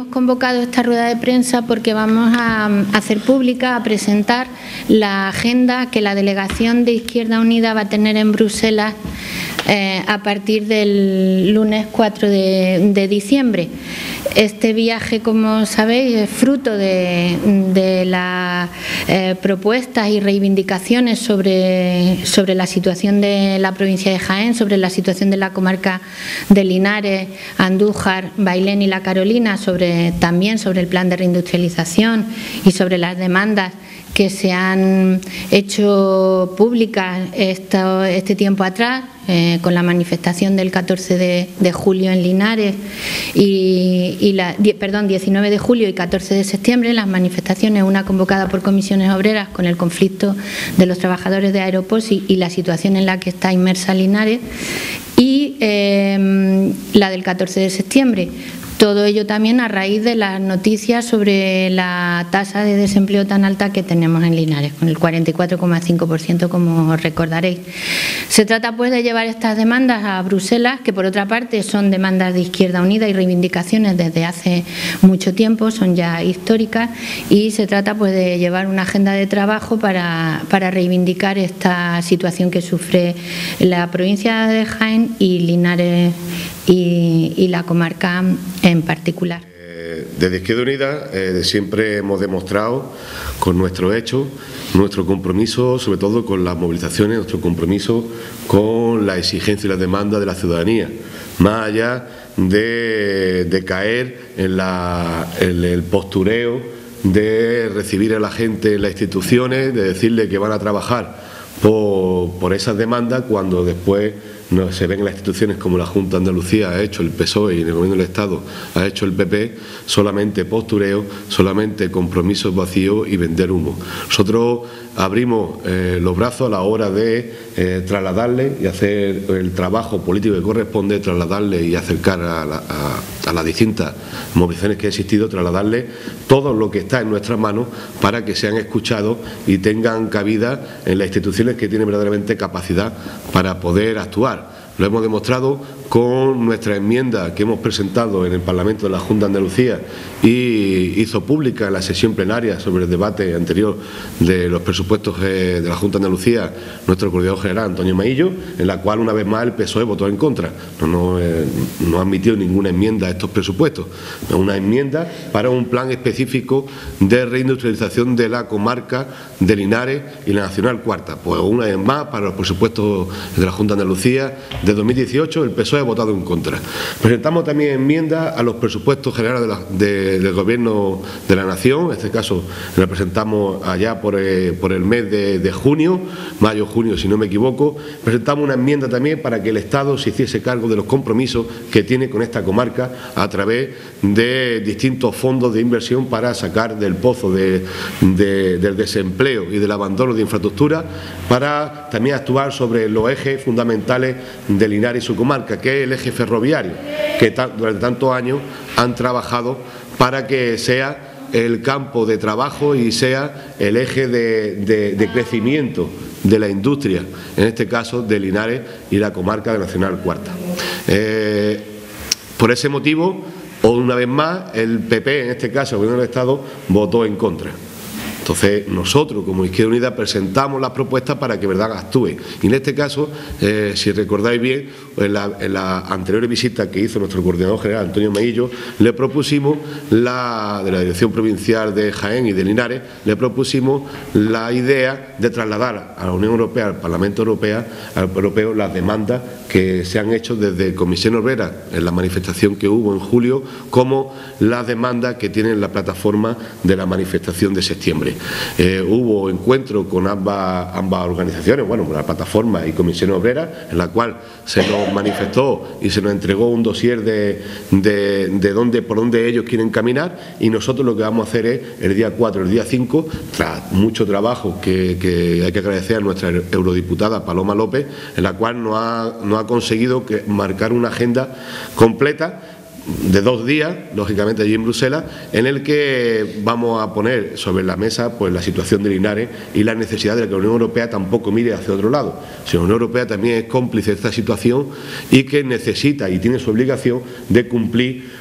hemos convocado esta rueda de prensa porque vamos a hacer pública, a presentar la agenda que la delegación de Izquierda Unida va a tener en Bruselas a partir del lunes 4 de diciembre. Este viaje, como sabéis, es fruto de las propuestas y reivindicaciones sobre la situación de la provincia de Jaén, sobre la situación de la comarca de Linares, Andújar, Bailén y La Carolina, también sobre el plan de reindustrialización y sobre las demandas que se han hecho públicas este tiempo atrás, con la manifestación del 14 de julio en Linares, 19 de julio y 14 de septiembre, las manifestaciones, una convocada por comisiones obreras con el conflicto de los trabajadores de Aeropost y la situación en la que está inmersa Linares, y la del 14 de septiembre. Todo ello también a raíz de las noticias sobre la tasa de desempleo tan alta que tenemos en Linares, con el 44,5%, como recordaréis. Se trata pues de llevar estas demandas a Bruselas, que por otra parte son demandas de Izquierda Unida y reivindicaciones desde hace mucho tiempo, son ya históricas, y se trata pues de llevar una agenda de trabajo para reivindicar esta situación que sufre la provincia de Jaén y Linares y la comarca en particular. Desde Izquierda Unida siempre hemos demostrado con nuestros hechos, nuestro compromiso, sobre todo con las movilizaciones, nuestro compromiso con la exigencia y la demanda de la ciudadanía, más allá de caer en el postureo de recibir a la gente en las instituciones, de decirle que van a trabajar por esas demandas, cuando después no se ven en las instituciones como la Junta de Andalucía ha hecho el PSOE y en el Gobierno del Estado ha hecho el PP, solamente postureo, solamente compromisos vacíos y vender humo. Nosotros abrimos los brazos a la hora de trasladarle y hacer el trabajo político que corresponde, trasladarle y acercar a las distintas movilizaciones que han existido, trasladarle todo lo que está en nuestras manos para que sean escuchados y tengan cabida en las instituciones que tienen verdaderamente capacidad para poder actuar. Lo hemos demostrado con nuestra enmienda que hemos presentado en el Parlamento de la Junta de Andalucía y hizo pública en la sesión plenaria sobre el debate anterior de los presupuestos de la Junta de Andalucía, nuestro coordinador general Antonio Maillo, en la cual una vez más el PSOE votó en contra. No ha admitido ninguna enmienda a estos presupuestos, es una enmienda para un plan específico de reindustrialización de la comarca de Linares y la Nacional Cuarta. Pues una vez más, para los presupuestos de la Junta de Andalucía de 2018, el PSOE ha votado en contra. Presentamos también enmiendas a los presupuestos generales del Gobierno de la Nación. En este caso la presentamos allá por el mes de junio, mayo-junio si no me equivoco. Presentamos una enmienda también para que el Estado se hiciese cargo de los compromisos que tiene con esta comarca a través de distintos fondos de inversión para sacar del pozo del desempleo y del abandono de infraestructura, para también actuar sobre los ejes fundamentales de Linares y su comarca, que es el eje ferroviario, que durante tantos años han trabajado para que sea el campo de trabajo y sea el eje de crecimiento de la industria, en este caso de Linares y la comarca de Nacional Cuarta. Por ese motivo, una vez más, el PP, en este caso el Gobierno del Estado, votó en contra. Entonces, nosotros, como Izquierda Unida, presentamos las propuestas para que verdad actúe. Y en este caso, si recordáis bien, en la anterior visita que hizo nuestro coordinador general, Antonio Maillo, le propusimos, de la Dirección Provincial de Jaén y de Linares, le propusimos la idea de trasladar a la Unión Europea, al Parlamento Europeo, las demandas que se han hecho desde Comisión Obrera en la manifestación que hubo en julio, como las demandas que tienen la plataforma de la manifestación de septiembre. Hubo encuentro con ambas organizaciones, bueno, la plataforma y Comisión Obrera, en la cual se nos manifestó y se nos entregó un dossier por dónde ellos quieren caminar, y nosotros lo que vamos a hacer es el día 4, el día 5, tras mucho trabajo que hay que agradecer a nuestra eurodiputada Paloma López, en la cual nos ha conseguido marcar una agenda completa de 2 días, lógicamente allí en Bruselas, en el que vamos a poner sobre la mesa pues la situación de Linares y la necesidad de que la Unión Europea tampoco mire hacia otro lado. Si la Unión Europea también es cómplice de esta situación y que necesita y tiene su obligación de cumplir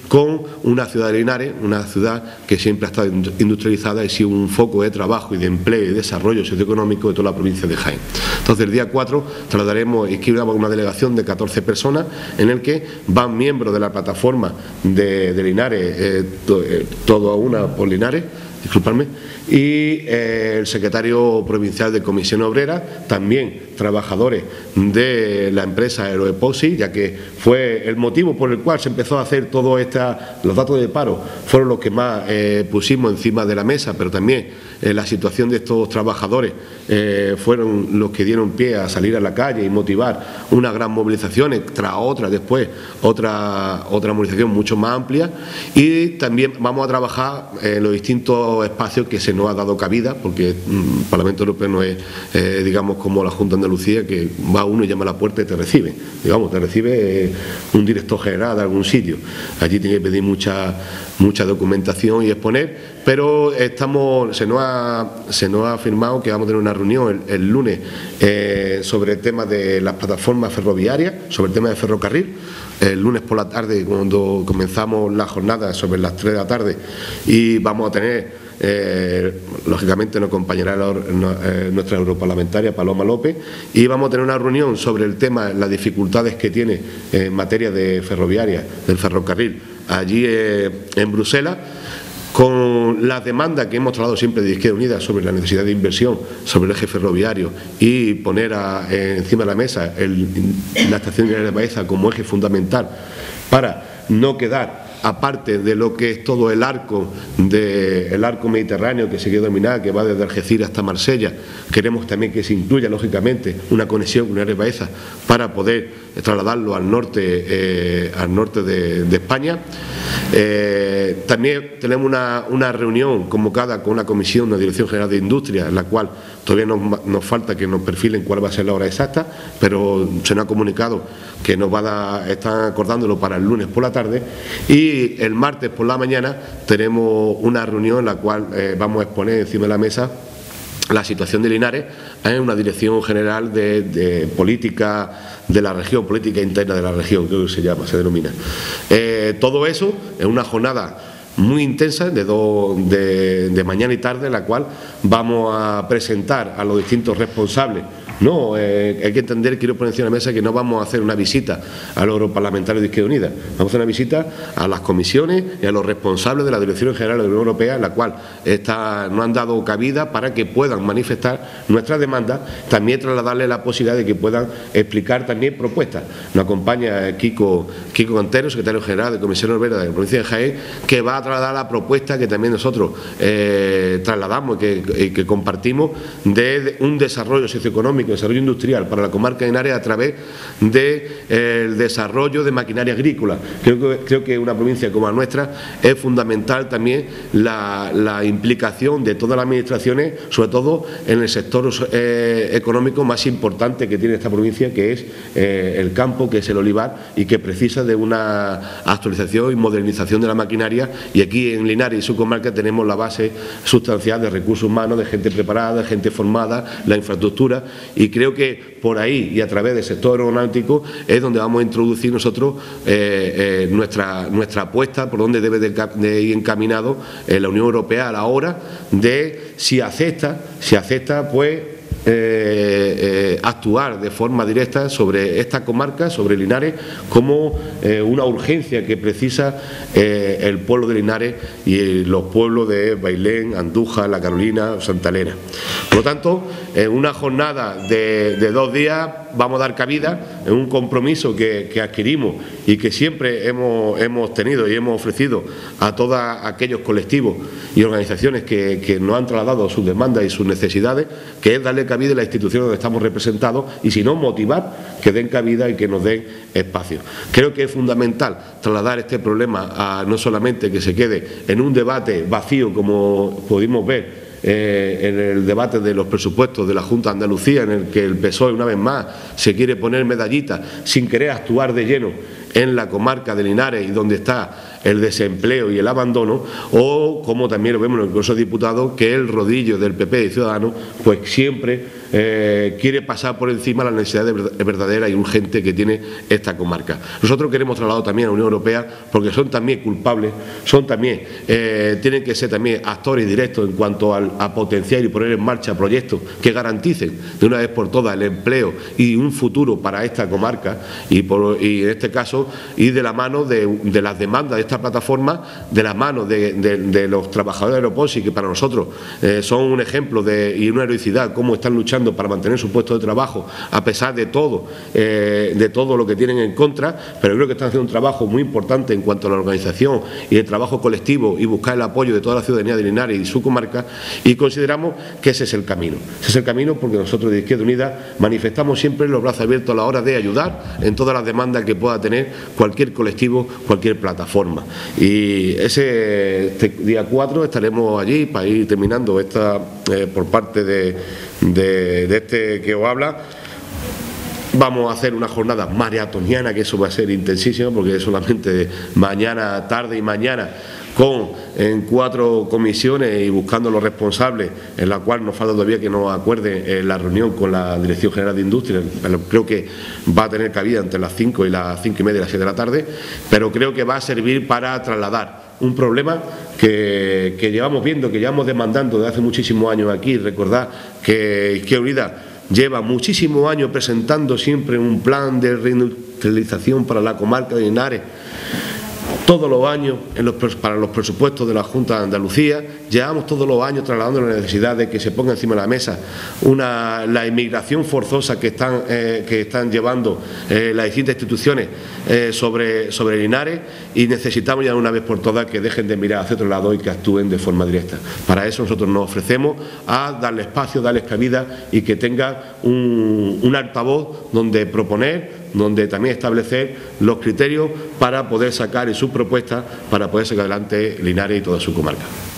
con una ciudad de Linares, una ciudad que siempre ha estado industrializada y sido un foco de trabajo y de empleo y desarrollo socioeconómico de toda la provincia de Jaén. Entonces, el día 4 trasladaremos y escribiremos una delegación de 14 personas en el que van miembros de la plataforma de Linares, todo a una por Linares, disculpadme, y el secretario provincial de Comisión Obrera, también trabajadores de la empresa Aeroepoxy, ya que fue el motivo por el cual se empezó a hacer todo los datos de paro, fueron los que más pusimos encima de la mesa, pero también la situación de estos trabajadores fueron los que dieron pie a salir a la calle y motivar una gran movilización, tras otra después, otra movilización mucho más amplia, y también vamos a trabajar en los distintos espacios que se nos ha dado cabida, porque el Parlamento Europeo no es, digamos, como la Junta de Andalucía, que va uno y llama a la puerta y te recibe. Digamos, te recibe un director general de algún sitio. Allí tiene que pedir mucha documentación y exponer, pero se nos ha afirmado que vamos a tener una reunión el lunes sobre el tema de las plataformas ferroviarias, sobre el tema de ferrocarril. El lunes por la tarde, cuando comenzamos la jornada, sobre las 3 de la tarde, y vamos a tener, lógicamente nos acompañará nuestra europarlamentaria Paloma López, y vamos a tener una reunión sobre el tema, las dificultades que tiene en materia de ferroviaria, del ferrocarril, allí en Bruselas, con las demandas que hemos trasladado siempre de Izquierda Unida sobre la necesidad de inversión sobre el eje ferroviario y poner encima de la mesa la estación de Baeza como eje fundamental para no quedar aparte de lo que es todo el arco mediterráneo que se quiere dominar, que va desde Algeciras hasta Marsella. Queremos también que se incluya, lógicamente, una conexión con Linares Baeza para poder trasladarlo al norte de España. También tenemos una reunión convocada con una comisión de la Dirección General de Industria, en la cual todavía nos falta que nos perfilen cuál va a ser la hora exacta, pero se nos ha comunicado que están acordándolo para el lunes por la tarde, y el martes por la mañana tenemos una reunión en la cual vamos a exponer encima de la mesa la situación de Linares en una dirección general de política de la región, política interna de la región, creo que se denomina. Todo eso en una jornada muy intensa de mañana y tarde, en la cual vamos a presentar a los distintos responsables. No, hay que entender, quiero poner encima de la mesa, que no vamos a hacer una visita a los europarlamentarios de Izquierda Unida, vamos a hacer una visita a las comisiones y a los responsables de la Dirección General de la Unión Europea, en la cual nos han dado cabida para que puedan manifestar nuestras demandas, también trasladarles la posibilidad de que puedan explicar también propuestas. Nos acompaña Kiko Cantero, secretario general de Comisión Obrera de la provincia de Jaén, que va a trasladar la propuesta que también nosotros trasladamos y que compartimos de un desarrollo socioeconómico, desarrollo industrial para la comarca de Linares a través del desarrollo de maquinaria agrícola. Creo que una provincia como la nuestra es fundamental también la implicación de todas las administraciones, sobre todo en el sector económico más importante que tiene esta provincia, que es el campo, que es el olivar, y que precisa de una actualización y modernización de la maquinaria, y aquí en Linares y su comarca tenemos la base sustancial de recursos humanos, de gente preparada, de gente formada, la infraestructura, y creo que por ahí y a través del sector aeronáutico es donde vamos a introducir nosotros nuestra apuesta por donde debe de ir encaminado la Unión Europea a la hora de, si acepta pues actuar de forma directa sobre esta comarca, sobre Linares, como una urgencia que precisa el pueblo de Linares y los pueblos de Bailén, Andújar, La Carolina, Santa Elena. Por lo tanto, en una jornada de 2 días vamos a dar cabida en un compromiso que adquirimos y que siempre hemos tenido y hemos ofrecido a todos aquellos colectivos y organizaciones que nos han trasladado sus demandas y sus necesidades, que es darle cabida a la institución donde estamos representados, y si no, motivar que den cabida y que nos den espacio. Creo que es fundamental trasladar este problema no solamente que se quede en un debate vacío, como pudimos ver en el debate de los presupuestos de la Junta de Andalucía, en el que el PSOE una vez más se quiere poner medallitas sin querer actuar de lleno en la comarca de Linares y donde está el desempleo y el abandono, o como también lo vemos en el Congreso de Diputados, que el rodillo del PP y Ciudadanos pues siempre quiere pasar por encima las necesidades verdaderas y urgentes que tiene esta comarca. Nosotros queremos trasladar también a la Unión Europea porque son también culpables, son también, tienen que ser también actores directos en cuanto a potenciar y poner en marcha proyectos que garanticen de una vez por todas el empleo y un futuro para esta comarca y en este caso ir de la mano de las demandas de esta plataforma, de la mano de los trabajadores de Aeroposi, que para nosotros son un ejemplo y una heroicidad, cómo están luchando para mantener su puesto de trabajo a pesar de todo lo que tienen en contra, pero creo que están haciendo un trabajo muy importante en cuanto a la organización y el trabajo colectivo y buscar el apoyo de toda la ciudadanía de Linares y su comarca, y consideramos que ese es el camino. Ese es el camino porque nosotros de Izquierda Unida manifestamos siempre los brazos abiertos a la hora de ayudar en todas las demandas que pueda tener cualquier colectivo, cualquier plataforma. Y este día 4 estaremos allí para ir terminando por parte de este que os habla. Vamos a hacer una jornada maratoniana, que eso va a ser intensísimo, porque es solamente mañana, tarde y mañana, en 4 comisiones y buscando los responsables, en la cual nos falta todavía que nos acuerde la reunión con la Dirección General de Industria, pero creo que va a tener cabida entre las 5 y las 5 y media y las 6 de la tarde, pero creo que va a servir para trasladar un problema que llevamos viendo, que llevamos demandando desde hace muchísimos años aquí. Recordad que Izquierda Unida lleva muchísimos años presentando siempre un plan de reindustrialización para la comarca de Linares. Todos los años, para los presupuestos de la Junta de Andalucía, llevamos todos los años trasladando la necesidad de que se ponga encima de la mesa la inmigración forzosa que están llevando las distintas instituciones sobre Linares, y necesitamos ya una vez por todas que dejen de mirar hacia otro lado y que actúen de forma directa. Para eso nosotros nos ofrecemos a darle espacio, darles cabida y que tengan un altavoz donde proponer, donde también establecer los criterios para poder sacar y sus propuestas para poder sacar adelante Linares y toda su comarca.